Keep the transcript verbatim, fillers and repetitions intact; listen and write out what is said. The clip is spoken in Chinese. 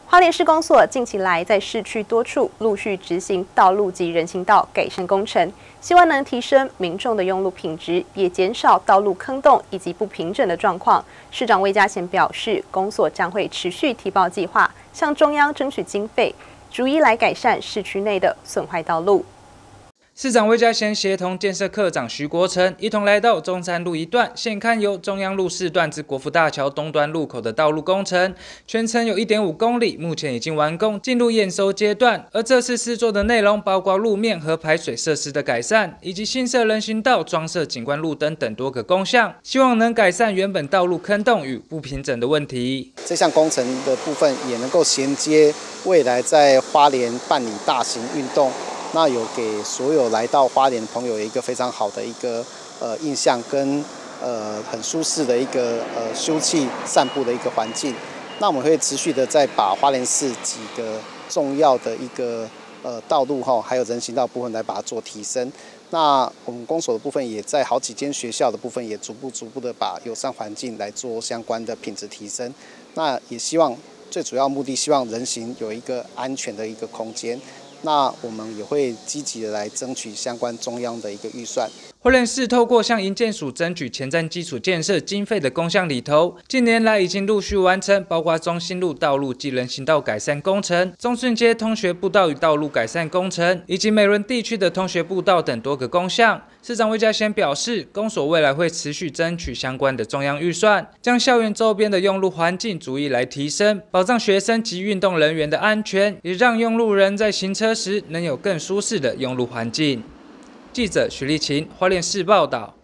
花莲市公所近期来在市区多处陆续执行道路及人行道改善工程，希望能提升民众的用路品质，也减少道路坑洞以及不平整的状况。市长魏家贤表示，公所将会持续提报计划，向中央争取经费，逐一来改善市区内的损坏道路。 市长魏家贤协同建设科长徐国成一同来到中山路一段，现勘由中央路四段至国父大桥东端路口的道路工程，全程有 一点五公里，目前已经完工，进入验收阶段。而这次施作的内容包括路面和排水设施的改善，以及新设人行道、装设景观路灯等多个工项，希望能改善原本道路坑洞与不平整的问题。 这项工程的部分也能够衔接未来在花莲办理大型运动。 那有给所有来到花莲的朋友一个非常好的一个呃印象，跟呃很舒适的一个呃休憩散步的一个环境。那我们会持续的再把花莲市几个重要的一个呃道路哈，还有人行道部分来把它做提升。那我们公所的部分也在好几间学校的部分也逐步逐步的把友善环境来做相关的品质提升。那也希望最主要目的，希望人行有一个安全的一个空间。 那我们也会积极的来争取相关中央的一个预算。 花莲市透过向营建署争取前瞻基础建设经费的工项里头，近年来已经陆续完成，包括中心路道路及人行道改善工程、中顺街通学步道与道路改善工程，以及美仑地区的通学步道等多个工项。市长魏家贤表示，公所未来会持续争取相关的中央预算，将校园周边的用路环境逐一来提升，保障学生及运动人员的安全，也让用路人在行车时能有更舒适的用路环境。记者许丽琴，花莲市报道。